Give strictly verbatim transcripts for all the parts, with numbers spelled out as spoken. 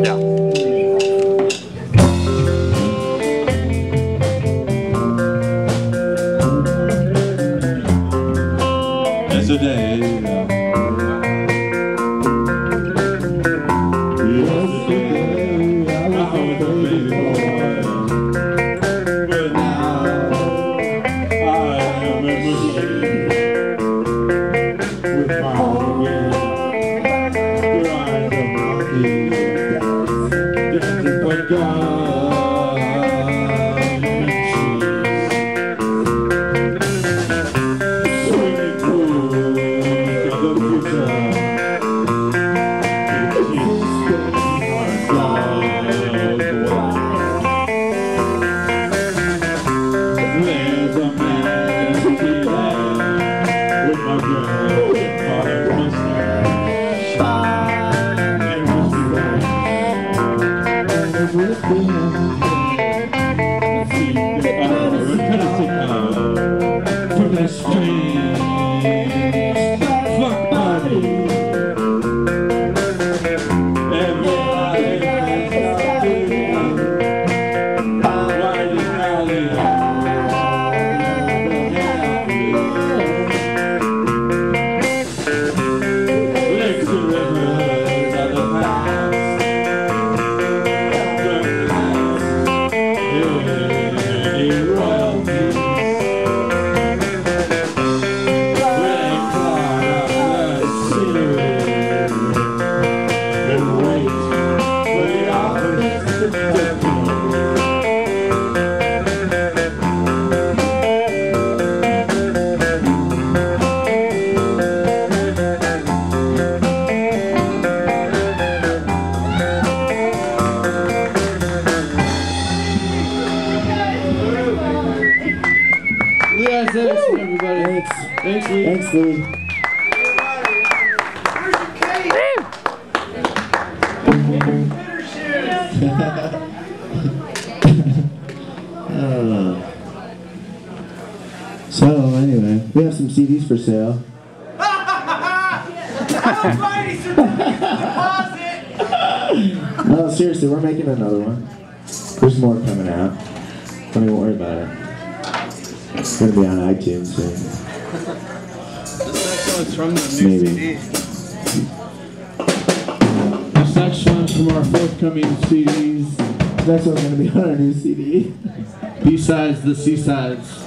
Yeah. Yesterday, yesterday, I was a baby boy, but now I am a machine with my wings, grind of monkey, dancing for God and cheese, swimming pools of the future. There's a man with my girl, my mustache, and with let's see, uh, we're gonna take uh, from that strange fuck body. Everybody has Yeah, thanks everybody. Thanks. Thanks, Lee. Thanks, Lee. Where's your cake? uh, so anyway, we have some C Ds for sale. No, seriously, we're making another one. There's more coming out. Don't even worry about it. It's gonna be on iTunes soon. This next one's from the new Maybe. C D. This next one's from our forthcoming C Ds. Next one's gonna be on our new C D. B-sides, the C-sides.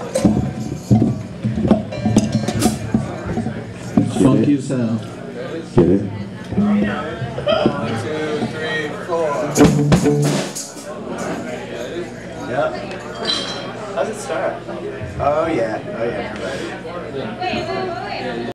Funky it? as hell. Get it? One, two, three, four. Yep. How's it start? Oh yeah, oh yeah.